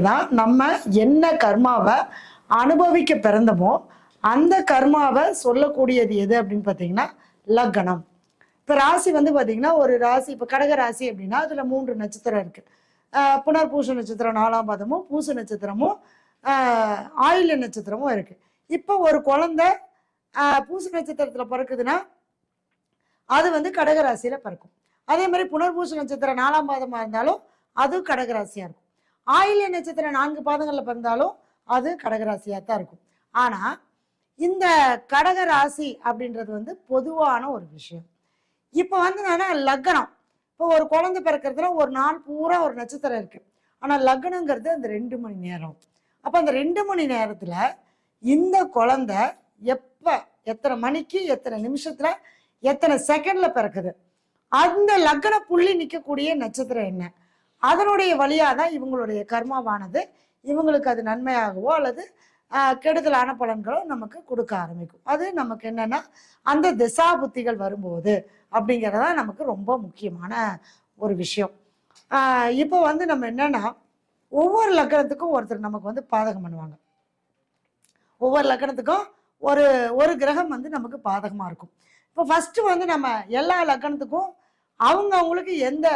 தான் நம்ம என்ன கர்மாவை அனுபவிக்க பிறந்தமோ அந்த கர்மாவை சொல்லக்கூடியது எது அப்படின்னு பார்த்தீங்கன்னா லக்னம். இப்போ ராசி வந்து பார்த்தீங்கன்னா ஒரு ராசி, இப்போ கடக ராசி அப்படின்னா அதில் 3 நட்சத்திரம் இருக்குது. புனர்பூச நட்சத்திரம் 4ஆம் பாதமும், பூச நட்சத்திரமும், ஆயில்ய நட்சத்திரமும் இருக்குது. இப்போ ஒரு குழந்தை பூச நட்சத்திரத்தில் பிறக்குதுன்னா அது வந்து கடகராசியில் பிறக்கும். அதே மாதிரி புனர்பூச நட்சத்திரம் 4ஆம் பாதமாக இருந்தாலும் அது கடகராசியாக இருக்கும். ஆயில்ய நட்சத்திரம் 4 பாதங்களில் பிறந்தாலும் அது கடகராசியாக தான் இருக்கும். ஆனால் இந்த கடகராசி அப்படின்றது வந்து பொதுவான ஒரு விஷயம். இப்போ வந்து என்னன்னா லக்னம், இப்போ ஒரு குழந்தை பிறக்கிறதுல ஒரு நாள் பூரா ஒரு நட்சத்திரம் இருக்கு. ஆனால் லக்னங்கிறது அந்த 2 மணி நேரம். அப்போ அந்த 2 மணி நேரத்தில் இந்த குழந்தை எப்போ, எத்தனை மணிக்கு, எத்தனை நிமிஷத்துல, எத்தனை செகண்ட்ல பிறக்குது, அந்த லக்ன புள்ளி நிற்கக்கூடிய நட்சத்திரம் என்ன, அதனுடைய வழியாக தான் இவங்களுடைய கர்மாவானது இவங்களுக்கு அது நன்மையாகவோ அல்லது கெடுதலான பலன்களோ நமக்கு கொடுக்க ஆரம்பிக்கும். அது நமக்கு என்னன்னா அந்த திசா புத்திகள் வரும்போது அப்படிங்கிறதா நமக்கு ரொம்ப முக்கியமான ஒரு விஷயம். இப்போ வந்து நம்ம என்னன்னா ஒவ்வொரு லக்னத்துக்கும் ஒருத்தர் நமக்கு வந்து பாதகம் பண்ணுவாங்க. ஒவ்வொரு லக்னத்துக்கும் ஒரு ஒரு கிரகம் வந்து நமக்கு பாதகமாக இருக்கும். இப்போ ஃபஸ்ட்டு வந்து நம்ம எல்லா லக்னத்துக்கும் அவங்களுக்கு எந்த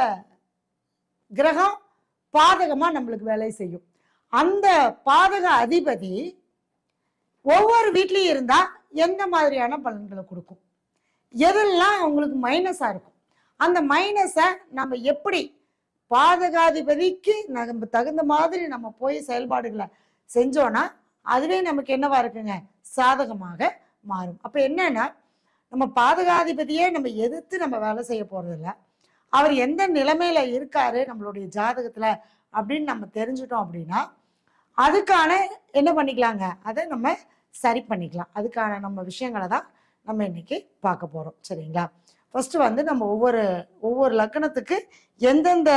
கிரகம் பாதகமாக நம்மளுக்கு வேலை செய்யும், அந்த பாதக அதிபதி ஒவ்வொரு வீட்லேயும் இருந்தால் எந்த மாதிரியான பலன்களை கொடுக்கும், எதெல்லாம் அவங்களுக்கு மைனஸாக இருக்கும், அந்த மைனஸை நம்ம எப்படி பாதகாதிபதிக்கு நம்ம தகுந்த மாதிரி நம்ம போய் செயல்பாடுகளை செஞ்சோன்னா அதுவே நமக்கு என்னவா இருக்குங்க, சாதகமாக மாறும். அப்போ என்னன்னா நம்ம பாதகாதிபதியே நம்ம எதிர்த்து நம்ம வேலை செய்ய போகிறதில்ல, அவர் எந்த நிலைமையில இருக்காரு நம்மளுடைய ஜாதகத்தில் அப்படின்னு நம்ம தெரிஞ்சுட்டோம் அப்படின்னா அதுக்கான என்ன பண்ணிக்கலாங்க, அதை நம்ம சரி பண்ணிக்கலாம். அதுக்கான நம்ம விஷயங்களை தான் நம்ம இன்னைக்கு பார்க்க போகிறோம். சரிங்களா? ஃபஸ்ட்டு வந்து நம்ம ஒவ்வொரு லக்னத்துக்கு எந்தெந்த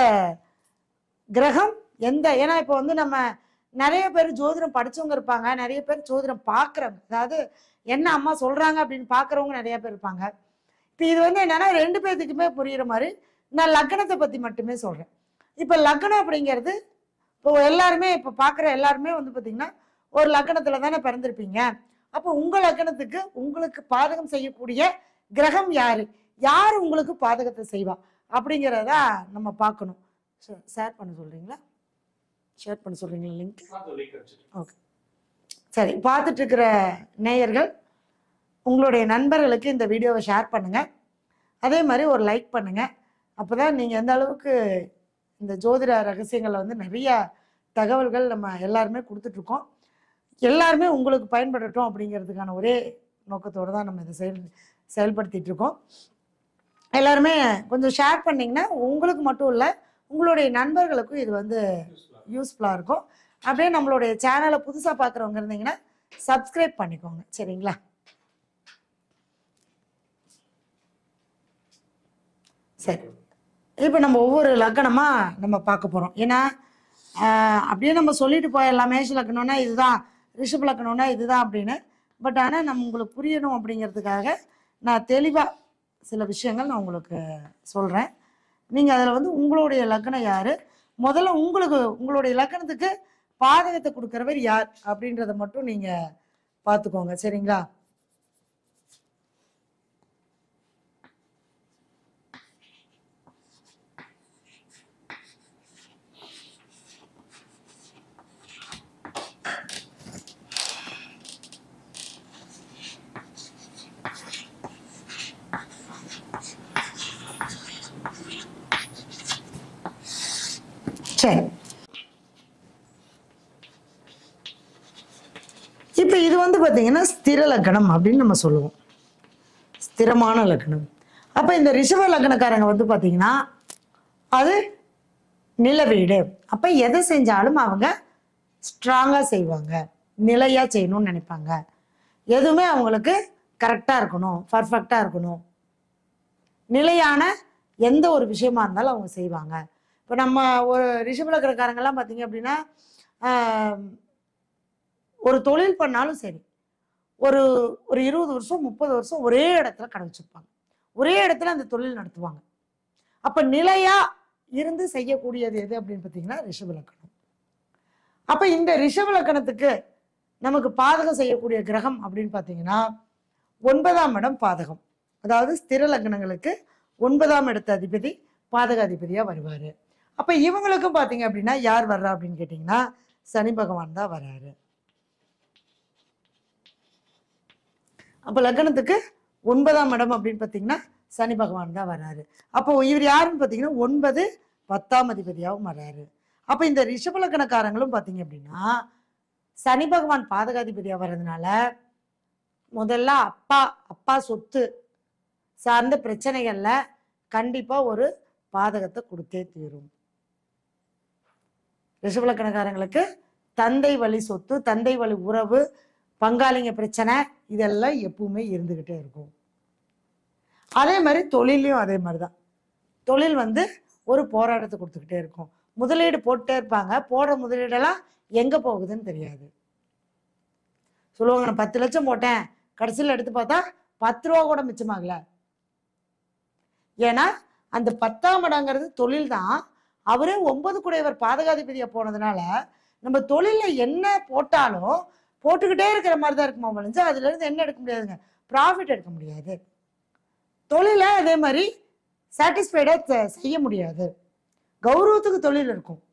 கிரகம் எந்த, ஏன்னா இப்போ வந்து நம்ம நிறைய பேர் ஜோதிடம் படித்தவங்க இருப்பாங்க, நிறைய பேர் ஜோதிடம் பார்க்குறவங்க, அதாவது என்ன அம்மா சொல்கிறாங்க அப்படின்னு பார்க்குறவங்க நிறைய பேர் இருப்பாங்க. இப்போ இது வந்து என்னென்னா 2 பேர்த்துக்குமே புரிகிற மாதிரி நான் லக்னத்தை பற்றி மட்டுமே சொல்கிறேன். இப்போ லக்னம் அப்படிங்கிறது இப்போ எல்லாருமே இப்போ பார்க்குற எல்லாருமே வந்து பார்த்திங்கன்னா ஒரு லக்னத்தில் தானே பிறந்திருப்பீங்க. அப்போ உங்கள் லக்னத்துக்கு உங்களுக்கு பாதகம் செய்யக்கூடிய கிரகம் யார், யார் உங்களுக்கு பாதகத்தை செய்வா அப்படிங்கிறத நம்ம பார்க்கணும். ஷேர் பண்ண சொல்கிறீங்களா? ஷேர் பண்ண சொல்கிறீங்களா லிங்க்? ஓகே, சரி. பார்த்துட்டு இருக்கிற நேயர்கள் உங்களுடைய நண்பர்களுக்கு இந்த வீடியோவை ஷேர் பண்ணுங்கள். அதே மாதிரி ஒரு லைக் பண்ணுங்கள். அப்போ தான் நீங்கள் எந்த அளவுக்கு இந்த ஜோதிட ரகசியங்களை வந்து நிறையா தகவல்கள் நம்ம எல்லாருமே கொடுத்துட்ருக்கோம், எல்லாருமே உங்களுக்கு பயன்படட்டும் அப்படிங்கிறதுக்கான ஒரே நோக்கத்தோடு தான் நம்ம இதை செயல்படுத்திகிட்டு இருக்கோம். எல்லாருமே கொஞ்சம் ஷேர் பண்ணிங்கன்னா உங்களுக்கு மட்டும் இல்லை உங்களுடைய நண்பர்களுக்கும் இது வந்து யூஸ்ஃபுல்லாக இருக்கும். அப்படியே நம்மளுடைய சேனலை புதுசாக பார்க்குறவங்க இருந்தீங்கன்னா சப்ஸ்கிரைப் பண்ணிக்கோங்க. சரிங்களா? சரி, இப்போ நம்ம ஒவ்வொரு லக்னமாக நம்ம பார்க்க போகிறோம். ஏன்னா அப்படியே நம்ம சொல்லிட்டு போயிடலாம், மேஷ லக்னம்னா இதுதான், ரிஷப லக்னம்னா இதுதான் அப்படின்னு. பட் ஆனால் நம்ம உங்களுக்கு புரியணும் அப்படிங்கிறதுக்காக நான் தெளிவாக சில விஷயங்கள் நான் உங்களுக்கு சொல்கிறேன். நீங்கள் அதில் வந்து உங்களுடைய லக்னம் யார், முதல்ல உங்களுடைய லக்னத்துக்கு பாதகத்தை கொடுக்குறவர் யார் அப்படின்றத மட்டும் நீங்கள் பார்த்துக்கோங்க. சரிங்களா? சரி, இப்போ இது வந்து பார்த்தீங்கன்னா ஸ்திர லக்னம் அப்படின்னு நம்ம சொல்லுவோம், ஸ்திரமான லக்னம். அப்போ இந்த ரிஷப லக்னக்காரங்க வந்து பார்த்தீங்கன்னா அது நிலவீடு. அப்போ எதை செஞ்சாலும் அவங்க ஸ்ட்ராங்காக செய்வாங்க, நிலையாக செய்யணும்னு நினைப்பாங்க, எதுவுமே அவங்களுக்கு கரெக்டாக இருக்கணும், பர்ஃபெக்டாக இருக்கணும், நிலையான எந்த ஒரு விஷயமா இருந்தாலும் அவங்க செய்வாங்க. இப்போ நம்ம ஒரு ரிஷப லக்னக்காரங்கெல்லாம் பார்த்தீங்க அப்படின்னா ஒரு தொழில் பண்ணாலும் சரி ஒரு 20 வருஷம் 30 வருஷம் ஒரே இடத்துல கடை வச்சிருப்பாங்க, ஒரே இடத்துல அந்த தொழில் நடத்துவாங்க. அப்போ நிலையா இருந்து செய்யக்கூடியது எது அப்படின்னு பார்த்தீங்கன்னா ரிஷப லக்னம். அப்ப இந்த ரிஷப லக்னத்துக்கு நமக்கு பாதகம் செய்யக்கூடிய கிரகம் அப்படின்னு பார்த்தீங்கன்னா 9ஆம் இடம் பாதகம். அதாவது ஸ்திர லக்னங்களுக்கு 9ஆம் இடத்த அதிபதி பாதகாதிபதியா வருவாரு. அப்ப இவங்களுக்கும் பார்த்தீங்க அப்படின்னா யார் வர்றா அப்படின்னு கேட்டீங்கன்னா சனி பகவான் தான் வர்றாரு. அப்ப லக்னத்துக்கு 9ஆம் இடம் அப்படின்னு பார்த்தீங்கன்னா சனி பகவான் தான் வர்றாரு. அப்போ இவர் யாருன்னு பார்த்தீங்கன்னா 9, 10ஆம் அதிபதியாகவும் வர்றாரு. அப்ப இந்த ரிஷப லக்னக்காரங்களும் பார்த்தீங்க அப்படின்னா சனி பகவான் பாதகாதிபதியா வர்றதுனால முதல்ல அப்பா சொத்து சார்ந்த பிரச்சனைகள்ல கண்டிப்பா ஒரு பாதகத்தை கொடுத்தே தீரும். ரிஷப லக்னக்காரங்களுக்கு தந்தை வழி சொத்து, தந்தை வழி உறவு, பங்காளிங்க பிரச்சனை இதெல்லாம் எப்பவுமே இருந்துகிட்டே இருக்கும். அதே மாதிரி தொழிலையும் அதே மாதிரிதான். தொழில் ஒரு போராட்டத்தை கொடுத்துக்கிட்டே இருக்கும். முதலீடு போட்டே இருப்பாங்க. போடுற முதலீடெல்லாம் எங்க போகுதுன்னு தெரியாது. சொல்லுவாங்க நான் 10 லட்சம் போட்டேன், கடைசியில் எடுத்து பார்த்தா 10 ரூபா கூட மிச்சமாகல. ஏன்னா அந்த 10ஆம் இடங்கிறது தொழில் தான். அவரே 9 குடையவர் பாதகாதிபதியா போனதுனால நம்ம தொழில என்ன போட்டாலும் போட்டுக்கிட்டே இருக்கிற மாதிரி தான் இருக்குமா வளைஞ்சு அதுல இருந்து என்ன எடுக்க முடியாதுங்க, ப்ராஃபிட் எடுக்க முடியாது. தொழில அதே மாதிரி சாட்டிஸ்ஃபைடா செய்ய முடியாது. கௌரவத்துக்கு தொழில் இருக்கும்.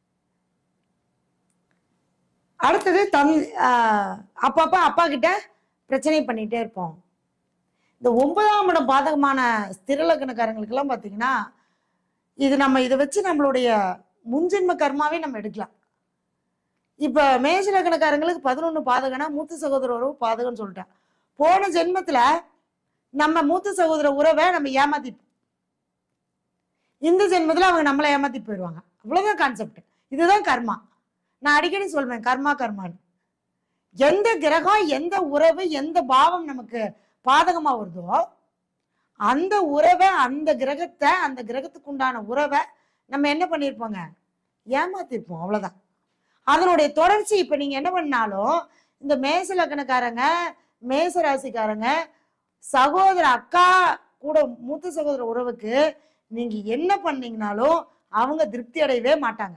அடுத்தது அப்பப்ப அப்பா கிட்ட பிரச்சனை பண்ணிட்டே இருப்போம். இந்த 9ஆம் இடம் பாதகமான ஸ்திர லக்னக்காரங்களுக்கு எல்லாம் பாத்தீங்கன்னா இதை வச்சு நம்மளுடைய முன்ஜென்ம கர்மாவே நம்ம எடுக்கலாம். இப்ப மேஷ லக்னக்காரங்களுக்கு 11 பாதகனா மூத்த சகோதர உறவு பாதகம்னு சொல்லிட்டேன். போன ஜென்மத்துல நம்ம மூத்த சகோதர உறவை நம்ம ஏமாத்திப்போம். இந்த ஜென்மத்துல அவங்க நம்மளை ஏமாத்தி போயிடுவாங்க. அவ்வளவுதான் கான்செப்ட். இதுதான் கர்மா. நான் அடிக்கடி சொல்வேன் கர்மான்னு. எந்த கிரகம், எந்த உறவு, எந்த பாவம் நமக்கு பாதகமா வருதோ அந்த உறவை, அந்த கிரகத்தை, அந்த கிரகத்துக்கு உண்டான உறவை நம்ம என்ன பண்ணிருப்போங்க, ஏமாத்திருப்போம். அவ்வளவுதான் அதனுடைய தொடர்ச்சி. இப்ப நீங்க என்ன பண்ணாலும் இந்த மேச லக்னக்காரங்க, மேச ராசிக்காரங்க சகோதர அக்கா கூட மூத்த சகோதர உறவுக்கு நீங்க என்ன பண்ணீங்கனாலும் அவங்க திருப்தி அடையவே மாட்டாங்க.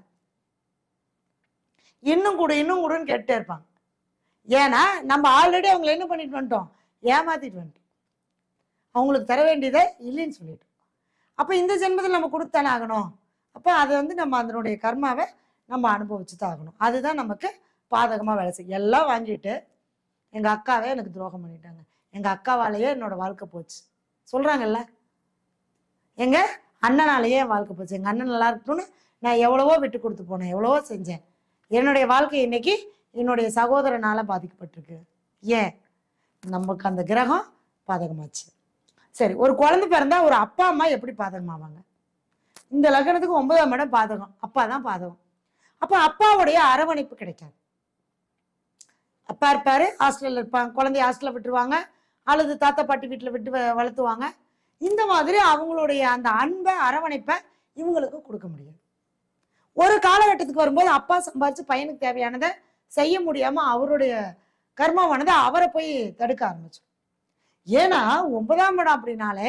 இன்னும் கூடன்னு கேட்டே இருப்பாங்க. ஏன்னா நம்ம ஆல்ரெடி அவங்களை என்ன பண்ணிட்டு வந்துட்டோம், ஏமாத்திட்டு வந்துட்டோம். அவங்களுக்கு தர வேண்டியதை இல்லைன்னு சொல்லிட்டோம். அப்ப இந்த ஜென்மத்தில் நம்ம கொடுத்தானே ஆகணும். அப்ப அதை நம்ம அதனுடைய கர்மாவை நம்ம அனுபவிச்சுதான் ஆகணும். அதுதான் நமக்கு பாதகமா வேலை செய்யும். எல்லாம் வாங்கிட்டு எங்க அக்காவே எனக்கு துரோகம் பண்ணிட்டாங்க, எங்க அக்காவாலேயே என்னோட வாழ்க்கை போச்சு சொல்றாங்கல்ல, எங்க அண்ணனாலேயே என் வாழ்க்கை போச்சு, எங்க அண்ணன் நல்லா இருக்கணும்னு நான் எவ்வளவோ விட்டு கொடுத்து போனேன், எவ்வளவோ செஞ்சேன். என்னுடைய வாழ்க்கை இன்னைக்கு என்னுடைய சகோதரனால பாதிக்கப்பட்டிருக்கு. ஏன், நமக்கு அந்த கிரகம் பாதகமாச்சு. சரி, ஒரு குழந்தை பிறந்தா ஒரு அப்பா அம்மா எப்படி பாதகமாவாங்க? இந்த லக்னத்துக்கு 9ஆம் இடம் பாதகம், அப்பா தான் பாதகம். அப்ப அப்பாவுடைய அரவணைப்பு கிடைக்காது. அப்பா இருப்பாரு, ஹாஸ்டல்ல இருப்பாங்க, குழந்தைய ஹாஸ்டல்ல விட்டுருவாங்க, அல்லது தாத்தா பாட்டி வீட்டுல விட்டு வளர்த்துவாங்க. இந்த மாதிரி அவங்களுடைய அந்த அன்பை, அரவணைப்பை இவங்களுக்கு கொடுக்க முடியாது. ஒரு காலகட்டத்துக்கு வரும்போது அப்பா சம்பாதிச்சு பையனுக்கு தேவையானதை செய்ய முடியாம அவருடைய கர்மாவானதை அவரை போய் தடுக்க ஆரம்பிச்சோம். ஏன்னா 9ஆம் இடம் அப்படின்னாலே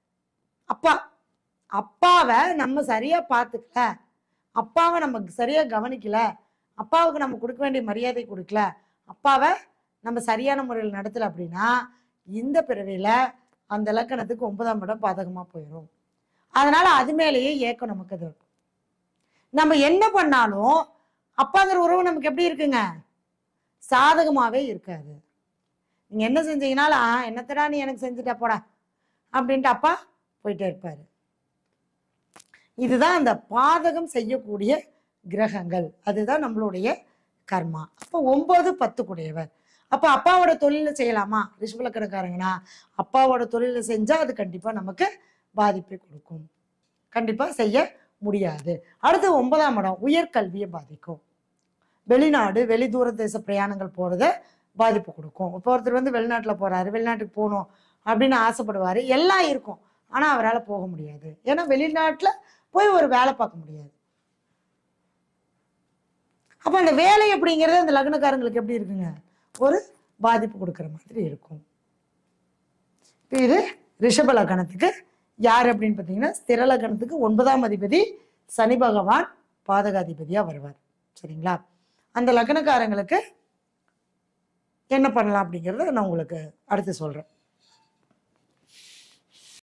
அப்பாவை நம்ம சரியா பார்த்துக்கல, அப்பாவை நம்ம சரியா கவனிக்கல, அப்பாவுக்கு நம்ம கொடுக்க வேண்டிய மரியாதை கொடுக்கல, அப்பாவை நம்ம சரியான முறையில் நடத்தல அப்படின்னா இந்த பிறவியில அந்த லக்கணத்துக்கு 9ஆம் இடம் பாதகமா போயிடும். அதனால அது மேலேயே ஏக்கம் நமக்கு அது இருக்கும். நம்ம என்ன பண்ணாலும் அப்பாங்கிற உறவு நமக்கு எப்படி இருக்குங்க, சாதகமாவே இருக்காது. நீங்க என்ன செஞ்சீங்கன்னாலும் என்னத்தடா நீ எனக்கு செஞ்சுட்டா போடா அப்படின்ட்டு அப்பா போயிட்டே இருப்பாரு. இதுதான் அந்த பாதகம் செய்யக்கூடிய கிரகங்கள், அதுதான் நம்மளுடைய கர்மா. அப்போ 9, 10 கூடியவர். அப்ப அப்பாவோட தொழில செய்யலாமா? ரிஷப லக்னக்காரங்கன்னா அப்பாவோட தொழில செஞ்சா அது கண்டிப்பா நமக்கு பாதிப்பை கொடுக்கும், கண்டிப்பா செய்ய முடியாது. அடுத்து 9ஆம் இடம் உயர்கல்வியை பாதிக்கும். வெளிநாடு, வெளி தூர தேச பிரயாணங்கள் போறத பாதிப்பு கொடுக்கும். இப்போ ஒருத்தர் வெளிநாட்டுல போறாரு, வெளிநாட்டுக்கு போகணும் அப்படின்னு ஆசைப்படுவாரு, எல்லாம் இருக்கும், ஆனா அவரால் போக முடியாது. ஏன்னா வெளிநாட்டுல போய் ஒரு வேலை பார்க்க முடியாது. அப்ப அந்த வேலை அப்படிங்கிறது அந்த லக்னக்காரங்களுக்கு எப்படி இருக்குங்க, ஒரு பாதிப்பு கொடுக்குற மாதிரி இருக்கும். இது ரிஷப லக்னத்துக்கு யார் அப்படின்னு பார்த்தீங்கன்னா ஸ்திர லக்னத்துக்கு 9ஆம் அதிபதி சனி பகவான் பாதகாதிபதியா வருவார். சரிங்களா? அந்த லக்னக்காரங்களுக்கு என்ன பண்ணலாம் அப்படிங்கிறத நான் உங்களுக்கு அடுத்து சொல்கிறேன்.